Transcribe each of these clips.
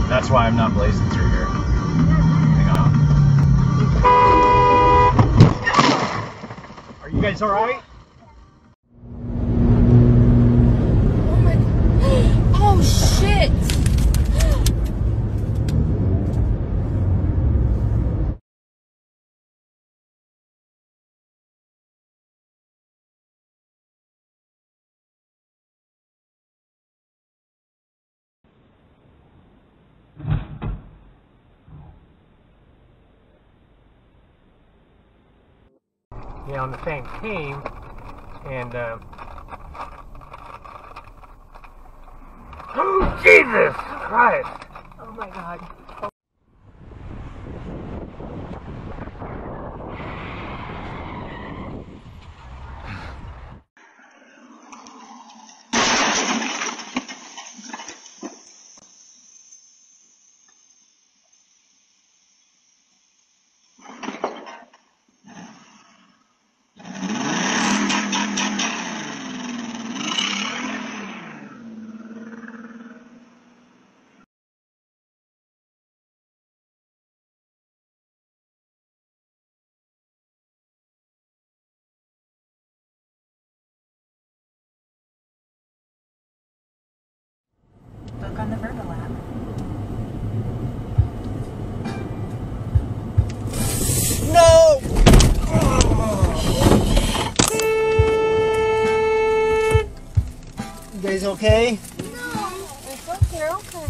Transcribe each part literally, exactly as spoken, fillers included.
That's why I'm not blazing through here. Hang on. Are you guys alright? Oh my god. Oh shit! You know, on the same team, and uh, oh Jesus Christ! Oh my God! Book on the Virgo app. No! You guys okay? No, it's okay, okay.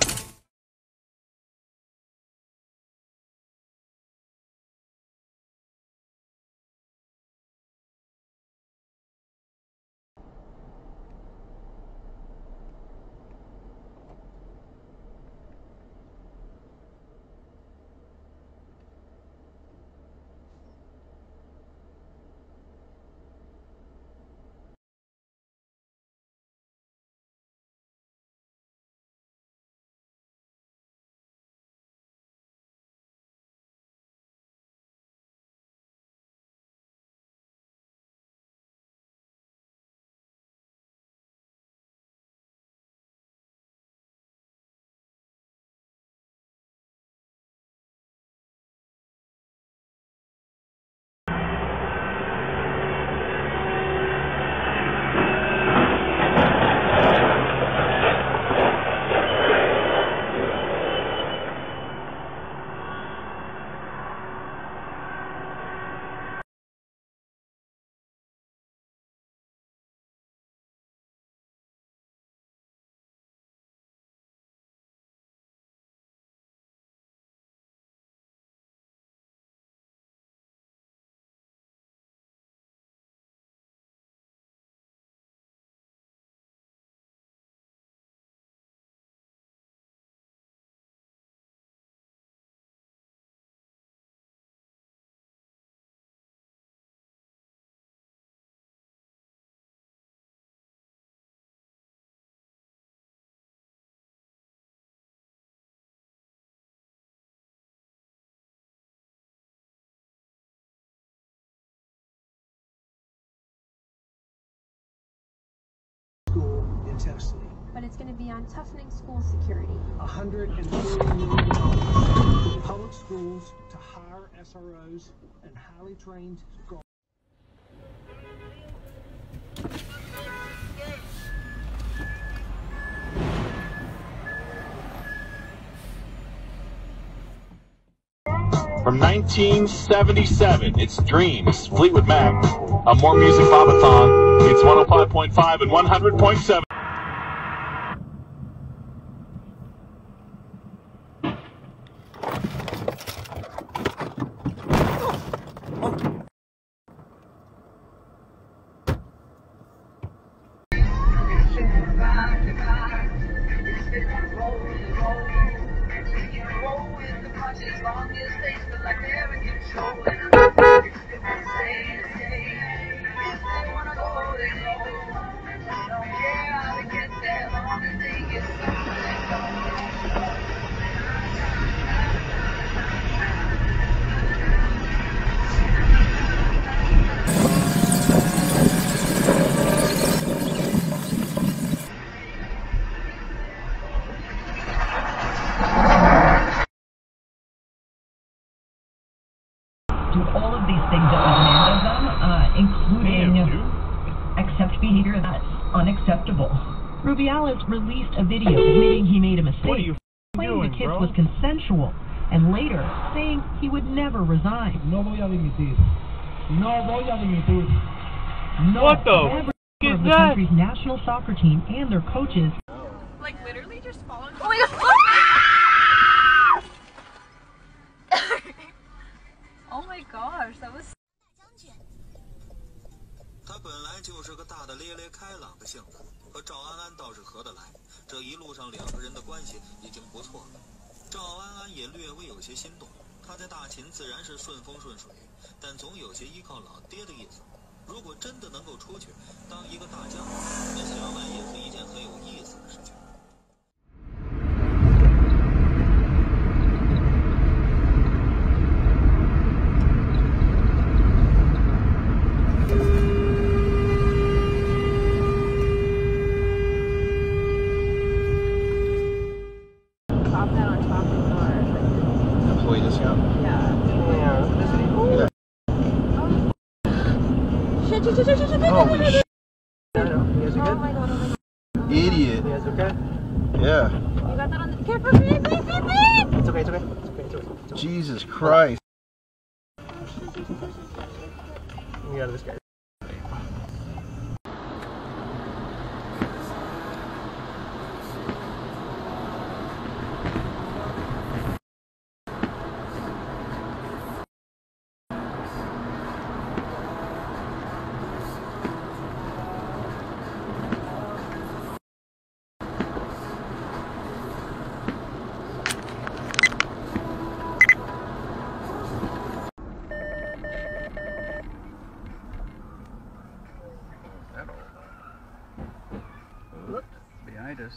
Intensely. But it's going to be on toughening school security. one hundred forty million dollars. Public schools to hire S R Os and highly trained guards. From nineteen seventy-seven, it's Dreams, Fleetwood Mac. A More Music Bobathon. It's one oh five point five and one hundred point seven. As long as they feel like they're in control, and if they stay, they stay. If they wanna go, they go. I don't care. Rubiales released a video admitting he made a mistake, What are you claiming doing, the kiss bro? was consensual, and later saying he would never resign. No voy a dimitir. No voy a dimitir. No, What the every f*** is member of the that? country's national soccer team and their coaches. Like literally just following. Oh my god! Oh my gosh, that was. 他本来就是个大大咧咧、开朗的性子，和赵安安倒是合得来。这一路上两个人的关系已经不错了。赵安安也略微有些心动，他在大秦自然是顺风顺水，但总有些依靠老爹的意思。如果真的能够出去当一个大将军，那想来也是一件很有意思的事情。 Employee discount? Shit, shit, shit, shit, shit, shit. Holy shit. No, no. You guys are Oh good? my god, oh my god. Idiot. You guys okay? Yeah. You got that on the. Careful, beep, beep, beep, beep. It's okay, it's okay. It's okay, it's okay. It's okay. Jesus Christ. Let me out of this guy. Look behind us.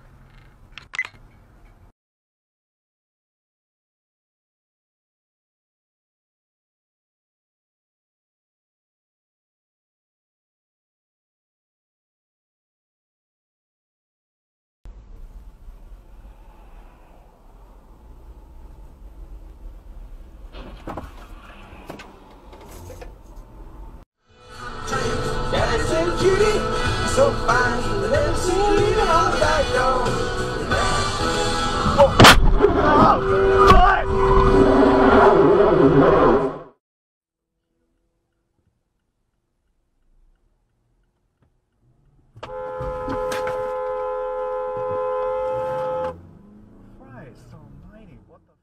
So fine, never seen you all that long. Christ almighty, what the...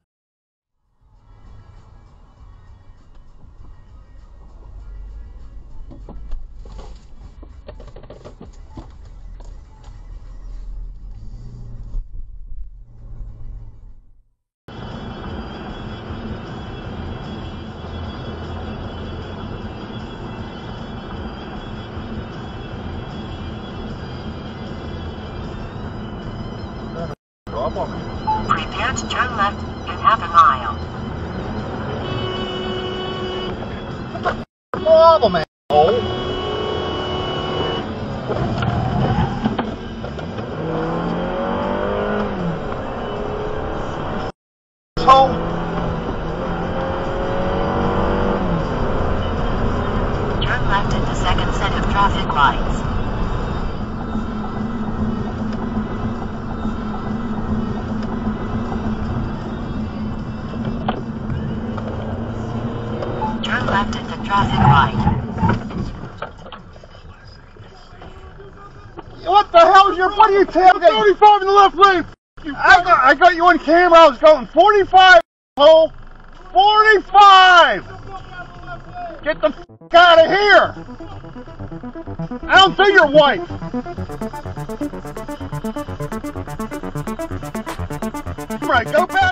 Prepare to turn left in half a mile. Problem, asshole. Home. Turn left at the second set of traffic lights. Turn left at the traffic light. What the hell is your, what are you tailgating? thirty-five in the left lane. I got, I got you on camera. I was going forty-five, hole. forty-five. Get the f out of here. I don't see your wife. Right, go back.